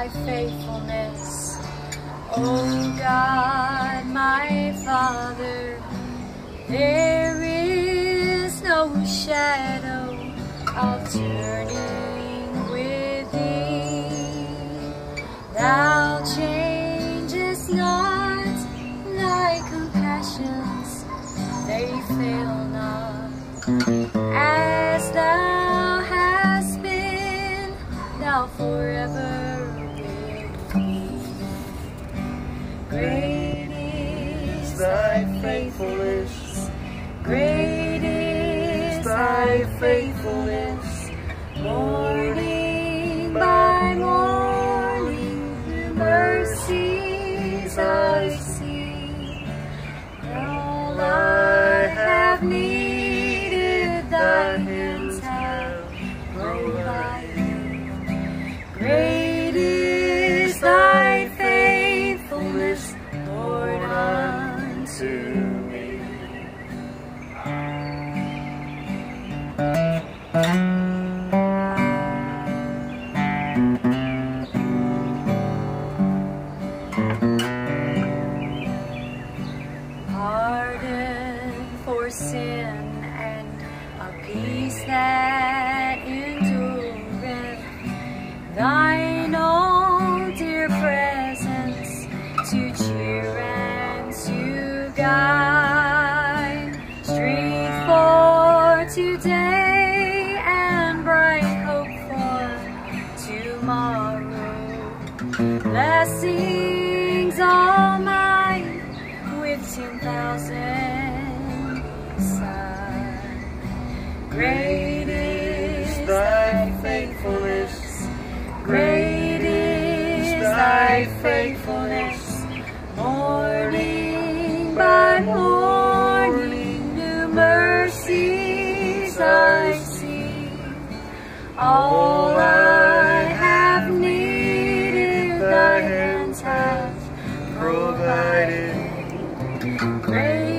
thy faithfulness. O God, my Father, there is no shadow of turning with thee. Thou changest not, thy compassions, they fail not. As thou hast been, thou forever wilt be. Great is thy faithfulness, great is thy faithfulness. Morning by morning, new mercies I see. All I have needed, thy hands have provided. Great is thy faithfulness, Lord, unto me. Pardon for sin and a peace that endureth, thine own dear presence to cheer and to guide. Strength for today and bright hope for tomorrow. Blessings all mine with 10,000 beside. Great is thy faithfulness, great is thy faithfulness. Morning by morning, new mercies I see. All I have needed, thy hands have provided. Great